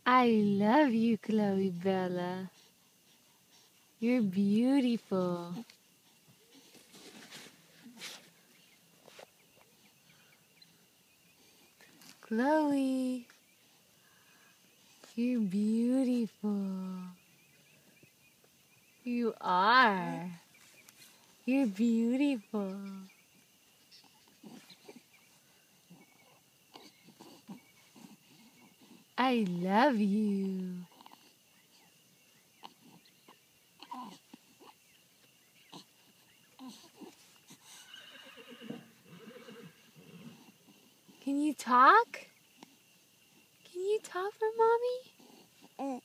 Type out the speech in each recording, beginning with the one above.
I love you, Chloe Bella. You're beautiful. Chloe, you're beautiful. You are. You're beautiful. I love you. Can you talk? Can you talk for Mommy?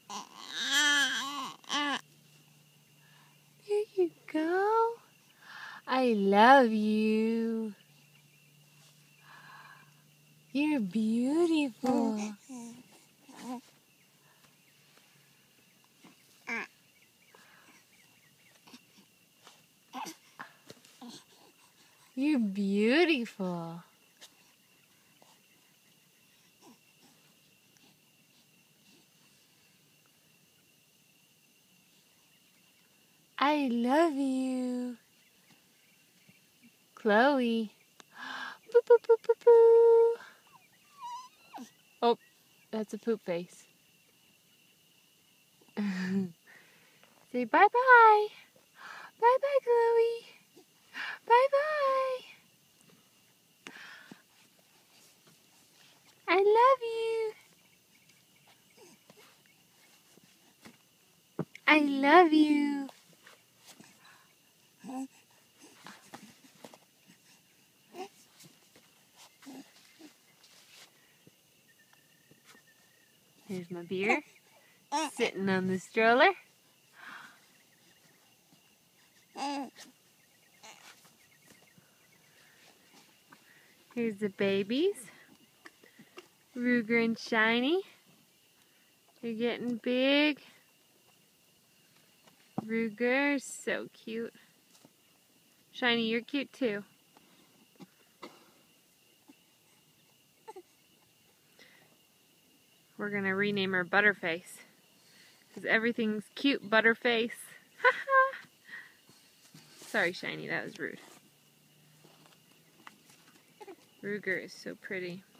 Here you go. I love you. You're beautiful. You're beautiful. I love you. Chloe. Boo, boo, boo, boo, boo. Oh, that's a poop face. Say bye-bye. Bye-bye, Chloe. Bye-bye. I love you. I love you. Here's my beer, sitting on the stroller. Here's the babies, Ruger and Shiny. They're getting big. Ruger is so cute. Shiny, you're cute too. We're going to rename her Butterface, because everything's cute Butterface. Sorry, Shiny, that was rude. Ruger is so pretty.